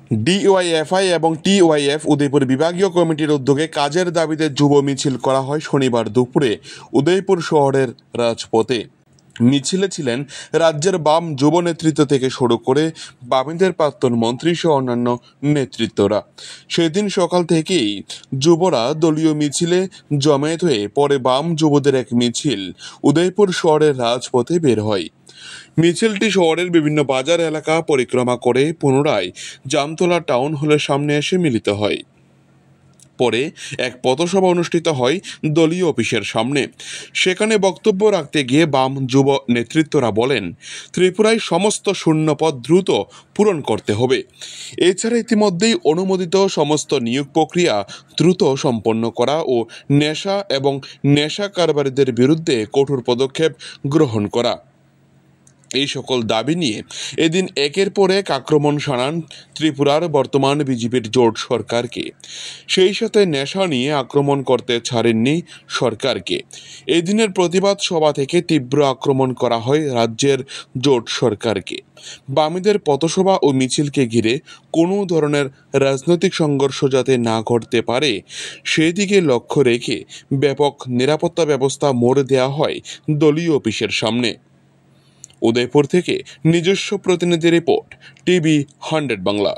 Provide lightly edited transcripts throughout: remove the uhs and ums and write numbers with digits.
DYFI এবং TYF Udaipur বিভাগীয় কমিটির উদ্যোগে কাজের দাবিতে যুব মিছিল করা হয় শনিবার দুপুরে উদয়পুর শহরের রাজপথে। মিছিলে ছিলেন রাজ্যের বাম যুব নেতৃত্ব থেকে শুরু করে বামীদের প্রাক্তন মন্ত্রী সহ অন্যান্য নেতৃত্বরা। সেদিন সকাল থেকেই যুবরা দলীয় মিছিলে জমায়েত হয়ে পরে বাম যুবদের এক মিছিল উদয়পুর শহরের রাজপথে বের হয়। মিছিলটি শহরের বিভিন্ন বাজার এলাকা পরিক্রমা করে পুনরায় জামতলা টাউন হলের সামনে এসে মিলিত হয়। পরে এক পথসভা অনুষ্ঠিত হয় দলীয় অফিসের সামনে। সেখানে বক্তব্য রাখতে গিয়ে বাম যুব নেতৃত্বরা বলেন, ত্রিপুরায় সমস্ত শূন্যপদ দ্রুত পূরণ করতে হবে। এছাড়া ইতিমধ্যেই অনুমোদিত সমস্ত নিয়োগ প্রক্রিয়া দ্রুত সম্পন্ন করা ও নেশা এবং নেশা কারবারিদের বিরুদ্ধে কঠোর পদক্ষেপ গ্রহণ করা। এই সকল দাবি নিয়ে এদিন একের পর এক আক্রমণ শানান ত্রিপুরার বর্তমান বিজেপির জোট সরকারকে। সেই সাথে নেশা নিয়ে আক্রমণ করতে ছাড়েননি সরকারকে। এই দিনের প্রতিবাদ সভা থেকে তীব্র আক্রমণ করা হয় রাজ্যের জোট সরকারকে। বামীদের পথসভা ও মিছিলকে ঘিরে কোনো ধরনের রাজনৈতিক সংঘর্ষ যাতে না ঘটতে পারে সেই দিকে লক্ষ্য রেখে ব্যাপক নিরাপত্তা ব্যবস্থা মোড় দেওয়া হয় দলীয় অফিসের সামনে। উদয়পুর থেকে নিজস্ব প্রতিনিধি রিপোর্ট, টিভি 100 বাংলা।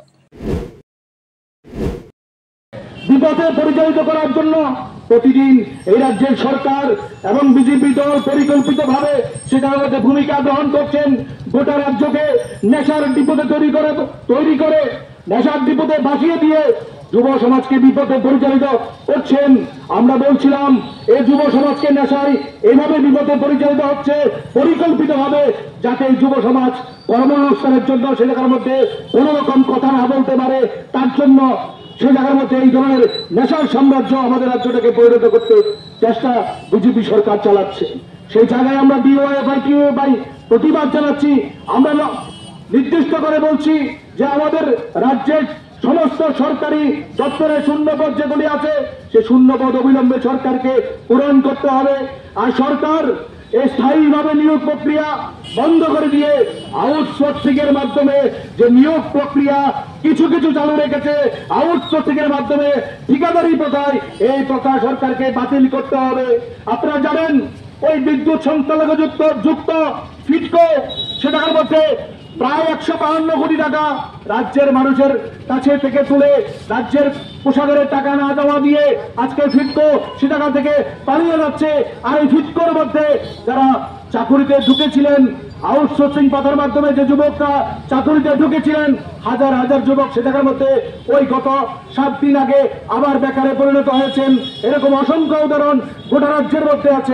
বিপথে পরিচালিত করার জন্য প্রতিদিন এই রাজ্যের সরকার এবং বিজেপি দল পরিকল্পিতভাবে সেটার ভূমিকা গ্রহণ করছেন। গোটা রাজ্যকে নেশার ডিপোতে তৈরি করে নেশার ডিপোতে বাঁচিয়ে দিয়ে যুব সমাজকে বিপথে পরিচালিত করছেন। আমরা বলছিলাম এই যুব সমাজকে নেশায় এইভাবে বিপথে পরিচালিত হচ্ছে পরিকল্পিতভাবে, যাতে যুব সমাজ কর্মানুষ্ঠানের জন্য সে জায়গার মধ্যে কোন রকম কথা না বলতে পারে। তার জন্য সে জায়গার মধ্যে এই ধরনের নেশার সাম্রাজ্য আমাদের রাজ্যটাকে পরিণত করতে চেষ্টা বিজেপি সরকার চালাচ্ছে। সেই জায়গায় আমরা ডিওয়াইএফআই প্রতিবাদ জানাচ্ছি। আমরা নির্দিষ্ট করে বলছি যে আমাদের রাজ্যের সমস্ত সরকারি দপ্তরে শূন্যপদ যেগুলি আছে সে শূন্যপদ অবিলম্বে সরকারকে পূরণ করতে হবে। আর সরকার স্থায়ীভাবে নিয়োগ প্রক্রিয়া বন্ধ করে দিয়ে আউটসোর্সিং এর মাধ্যমে যে নিয়োগ প্রক্রিয়া কিছু কিছু চালু রেখেছে, আউটসোর্সিং এর মাধ্যমে ঠিকাদারি প্রথায় এই প্রথা সরকারকে বাতিল করতে হবে। আপনারা জানেন ওই বিদ্যুৎ সংখ্যালঘু যুক্ত ফিটকো সেটার মধ্যে প্রায় 152 কোটি টাকা রাজ্যের মানুষের কাছে থেকে তুলে রাজ্যের কোষাগারের টাকা না জমা দিয়ে আজকে ফিটকো সে টাকা থেকে পালিয়ে যাচ্ছে। আর এই ফিটকোর মধ্যে যারা চাকুরিতে ঢুকেছিলেন, আউটসোর্সিং পথের মাধ্যমে যে যুবকরা চাকুরিতে ঢুকেছিলেন, হাজার হাজার যুবক সে টাকার মধ্যে ওই গত 7 দিন আগে আবার বেকারে পরিণত হয়েছেন। এরকম অসংখ্য উদাহরণ গোটা রাজ্যের মধ্যে আছে।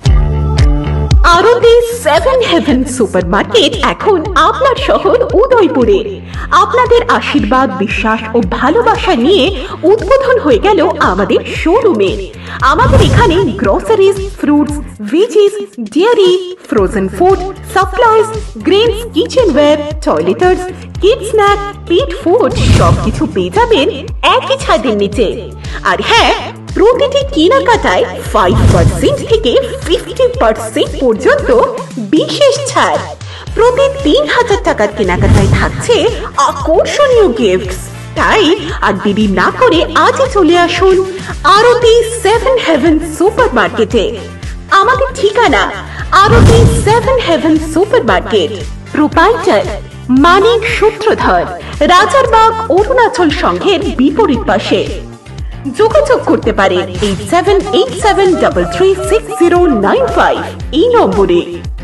আরতি 7 হেভেন সুপারমার্কেট এখন আপনার শহর উদয়পুরে। আপনাদের আশীর্বাদ, বিশ্বাস ও ভালোবাসা নিয়ে উদ্বোধন হয়ে গেল আমাদের শোরুমে। আমাদের এখানে groceries, fruits, veggies, dairy, frozen food, supplies, grains, kitchenware, toiletries, kids snack, pet food সবকিছু পেয়ে যাবেন একই ছাদের নিচে। আর হ্যাঁ, প্রতিটি কেনাকাটায় 5% থেকে 50% পর্যন্ত বিশেষ ছাড়। প্রতি 3000 টাকার কেনাকাটায় থাকছে আকর্ষণীয় গিফট। তাই আর দেরি না করে আজই চলে আসুন আরতি 7 হেভেন সুপারমার্কেটে। আমাদের ঠিকানা Arati 7 heaven supermarket, proprietor Manik Sutradhar, Rajarbag Arunachal সংঘের বিপরীত পাশে। যোগাযোগ করতে পারেন 8787336095 এই নম্বরে।